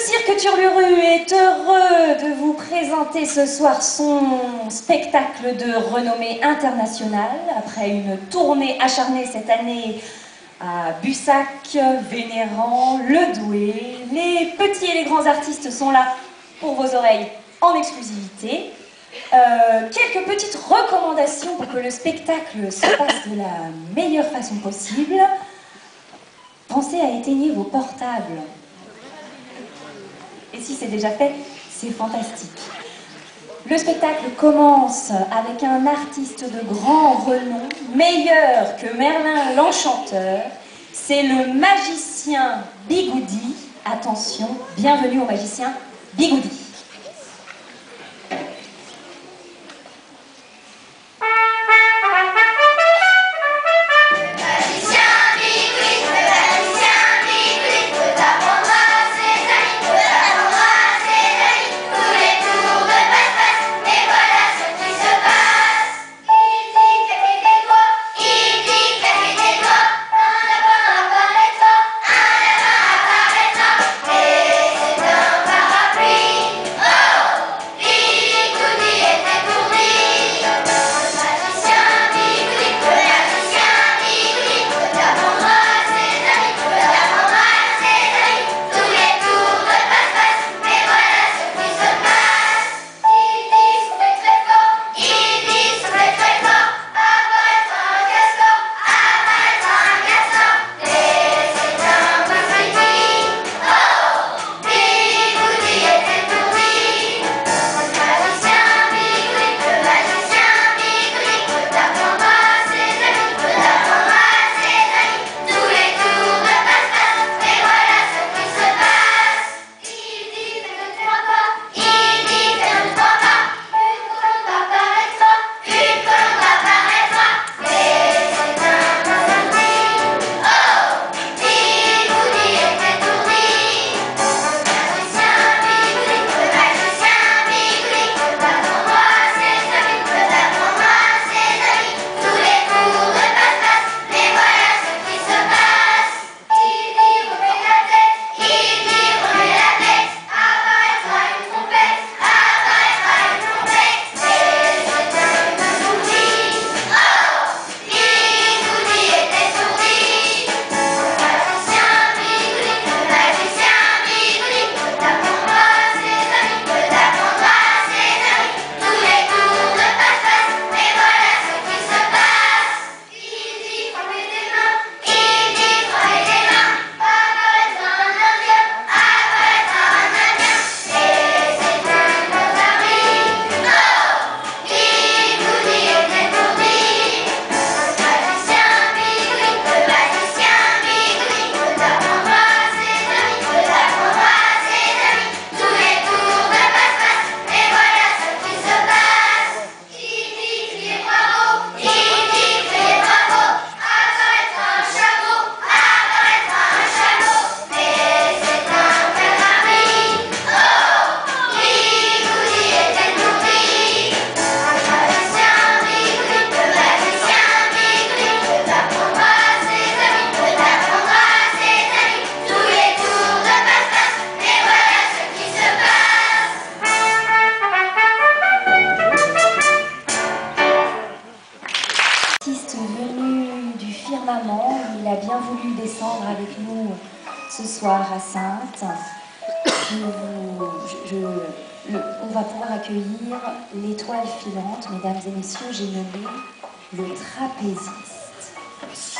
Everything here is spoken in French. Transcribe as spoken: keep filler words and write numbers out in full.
Cirque Turluru est heureux de vous présenter ce soir son spectacle de renommée internationale. Après une tournée acharnée cette année à Bussac, Vénéran, Le Douai, les petits et les grands artistes sont là pour vos oreilles en exclusivité. Euh, quelques petites recommandations pour que le spectacle se passe de la meilleure façon possible. Pensez à éteindre vos portables. Et si c'est déjà fait, c'est fantastique. Le spectacle commence avec un artiste de grand renom, meilleur que Merlin l'Enchanteur. C'est le magicien Bigoudi. Attention, bienvenue au magicien Bigoudi. Il a bien voulu descendre avec nous ce soir à Saintes. Je vous, je, je, le, on va pouvoir accueillir l'étoile filante, mesdames et messieurs, j'ai nommé le trapéziste.